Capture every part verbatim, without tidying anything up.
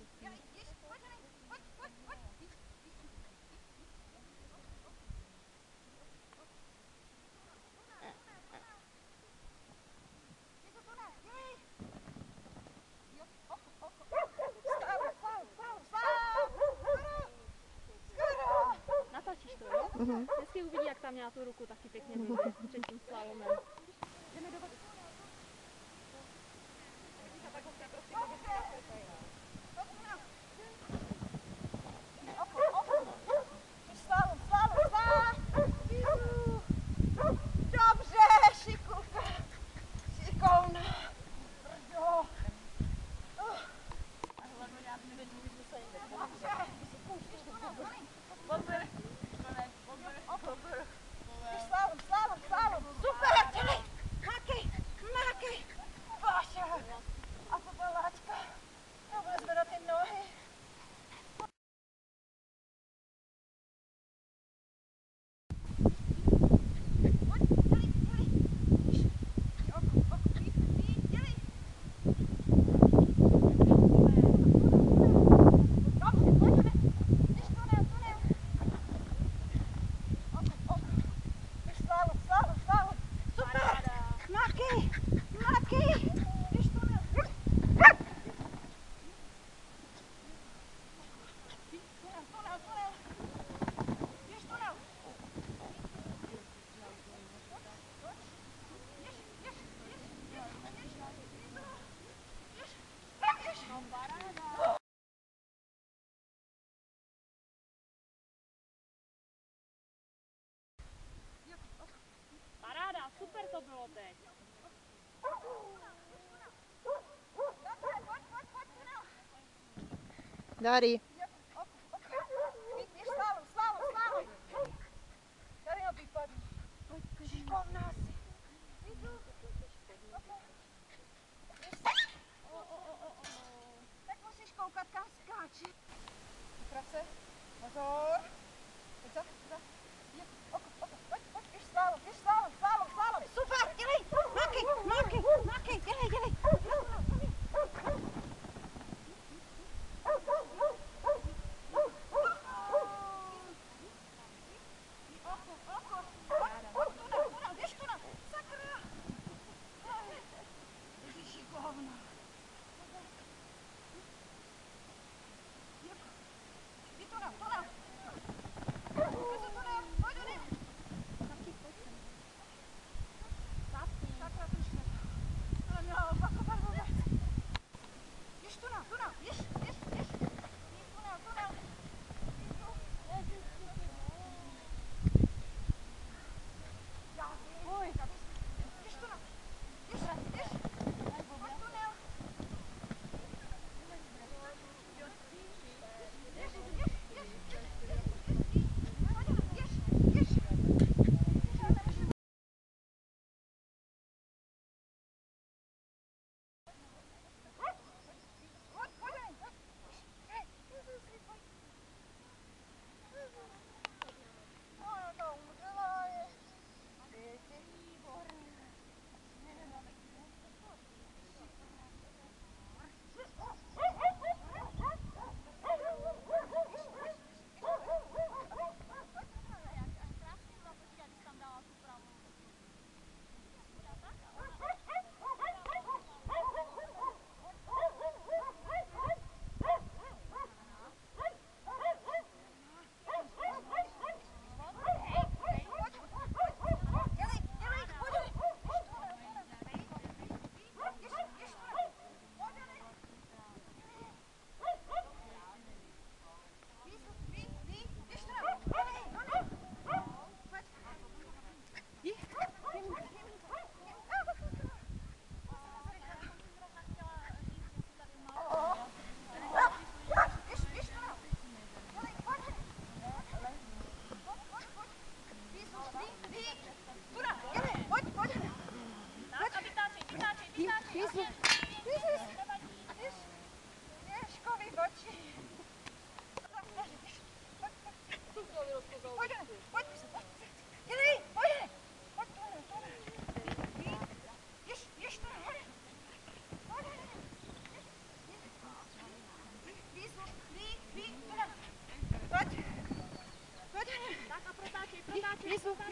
Mhm. Hezky uvidí, jak tam měla tu ruku taky pěkně vyjde před tím slalomem. Jdeme do vody. Dobře, šikulka. Šikovná. Jo. A hlavně já nevěděl, že se jde. Dobře. Slalom, slalom, slalom. Super, dělej. Mákej, mákej. Bože. A to byla láčka. No, vezme na ty nohy. Paráda, super to bylo teď. Dari. Slalom, slalom, slalom. Dari ho vypadne. Šikovná si. Tak musíš koukat, kam skáče. Prace. Pozor. Pojď za, za. Oko, oko, pojď, pojď, běž slalom, běž slalom, slalom, slalom. Super, dělej, mákej, mákej, mákej, dělej, dělej.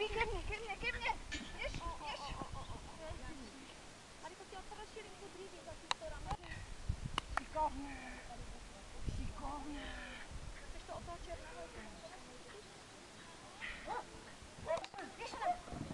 ke mně, ke mně, ke mně. Jež, jež. Tady prostě odpadaš linku dříví za ty storama. Šikovně. Šikovně. Chceš to od toho černého? Běž sem.